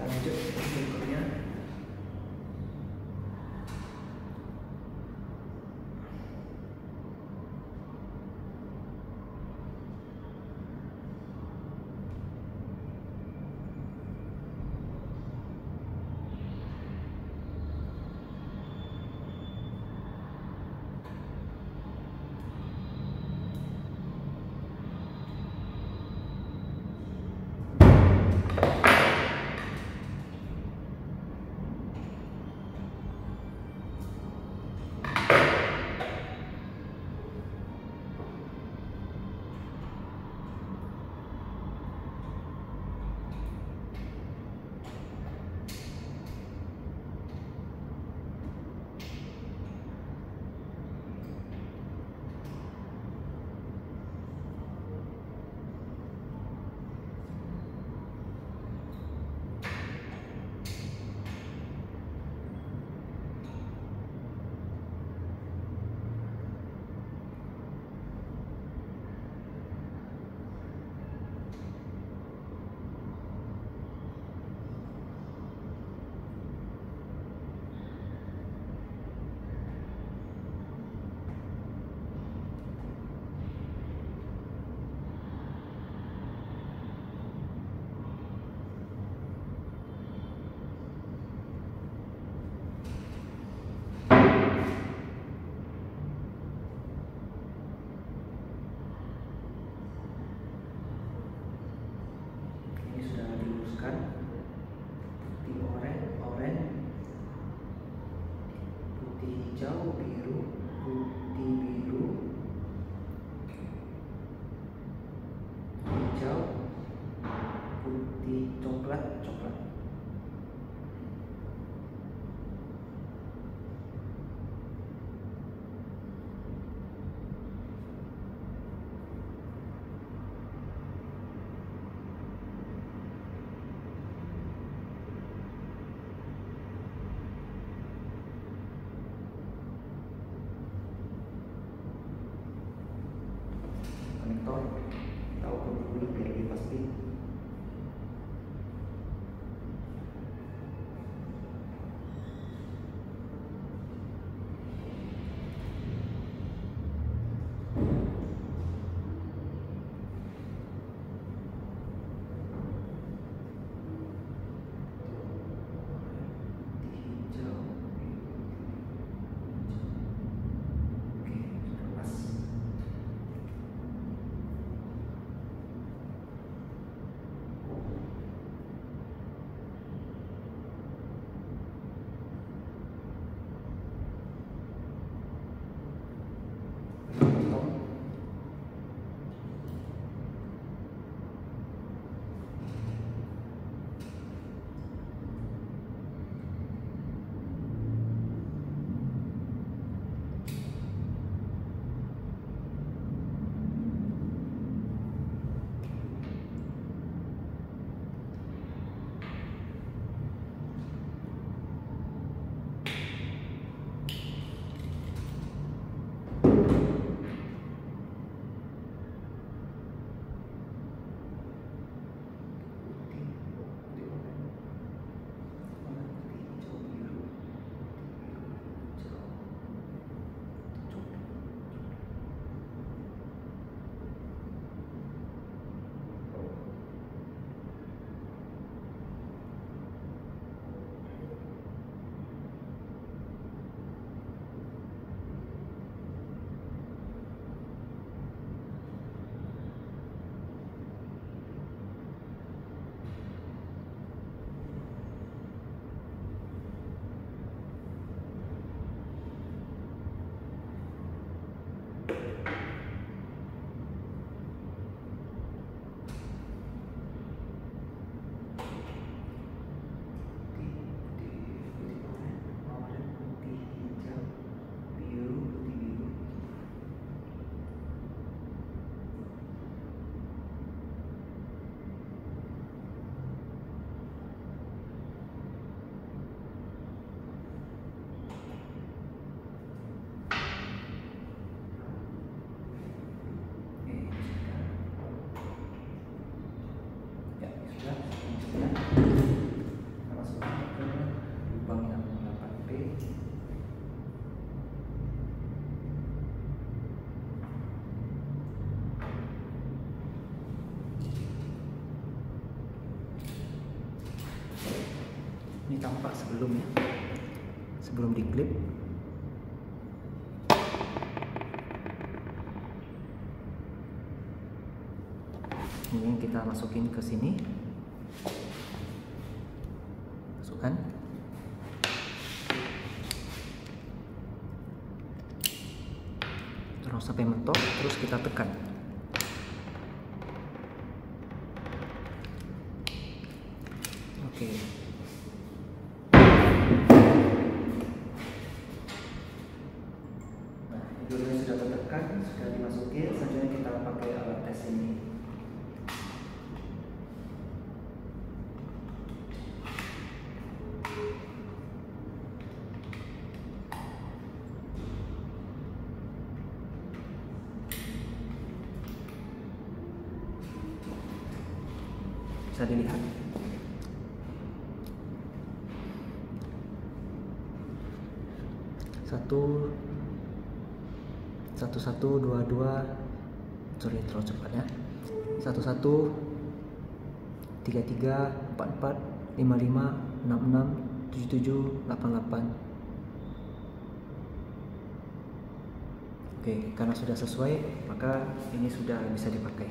lanjut berikutnya. Putih hijau, biru, putih biru, hijau, putih coklat, coklat. Konektor kita ukur dulu biar lebih pasti. Ini tampak sebelumnya, sebelum diklip. Ini yang kita masukin ke sini, masukkan. Terus sampai mentok, terus kita tekan. Oke. Nah, hidungnya sudah tertekan, sudah dimasukin. Selanjutnya kita pakai alat tes ini. Bisa dilihat. Satu, dua, sorry terlalu cepat ya. 11, 33, 44, 55, 66, 77, 88. Oke, karena sudah sesuai, maka ini sudah bisa dipakai.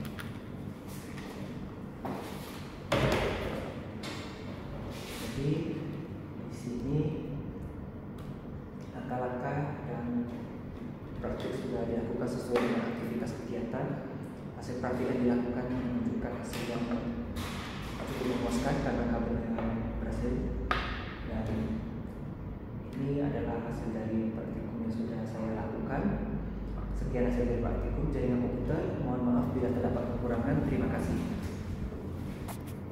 Jadi di sini langkah-langkah dan praktik sudah dilakukan sesuai dengan aktivitas kegiatan. Hasil praktik yang dilakukan menunjukkan hasil yang cukup memuaskan karena kabelnya berhasil. Dan ini adalah hasil dari praktikum yang sudah saya lakukan. Sekian hasil dari praktikum jaringan komputer. Mohon